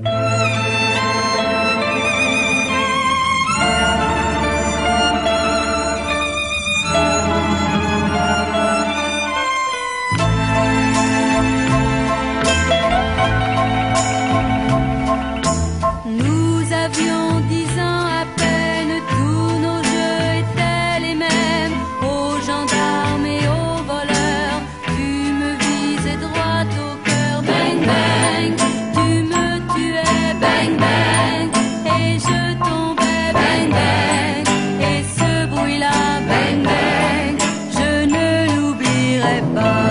Nous avions 10 ans à peine, tous nos jeux étaient les mêmes. Aux gendarmes et aux voleurs, tu me visais droit au cœur. Bang bang, tu me tuais. Bang bang, et je tombais. Bang bang, et ce bruit-là. Bang bang, je ne l'oublierai pas.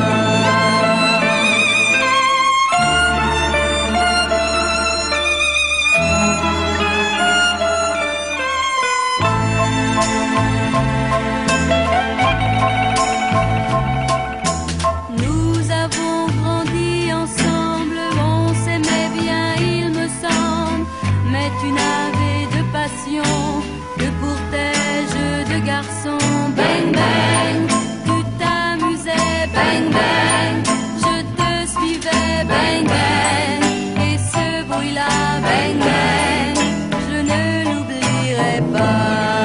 Nous avons grandi ensemble, on s'aimait bien, il me semble. Mais tu n'avais de passion que pour tes jeux de garçon. Bang bang, tu t'amusais. Bang bang, je te suivais. Bang bang, et ce bruit-là. Bang bang, je ne l'oublierai pas.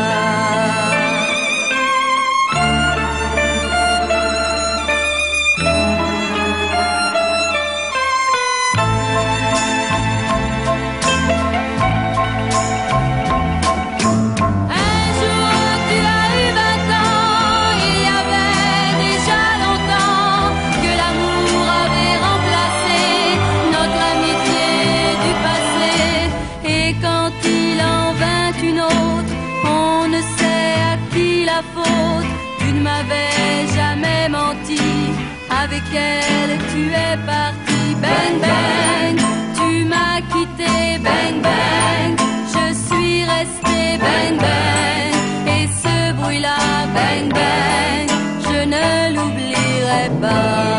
Un jour tu as eu 20 ans, il y avait déjà longtemps que l'amour avait remplacé notre amitié du passé. Et quand il en vint une autre, on ne sait à qui la faute. Tu ne m'avais jamais menti, avec elle tu es parti. Bang bang, tu m'as quitté. Bang bang, je suis resté. Bang bang, et ce bruit-là. Bang bang, je ne l'oublierai pas.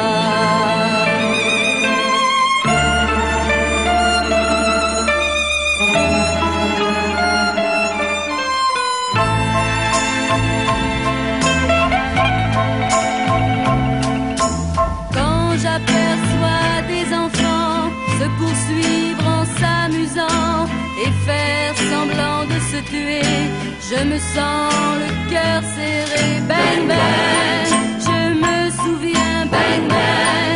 Quand j'aperçois des enfants se poursuivre en s'amusant et faire semblant de se tuer, je me sens le cœur serré. Bang bang, je me souviens. Bang bang,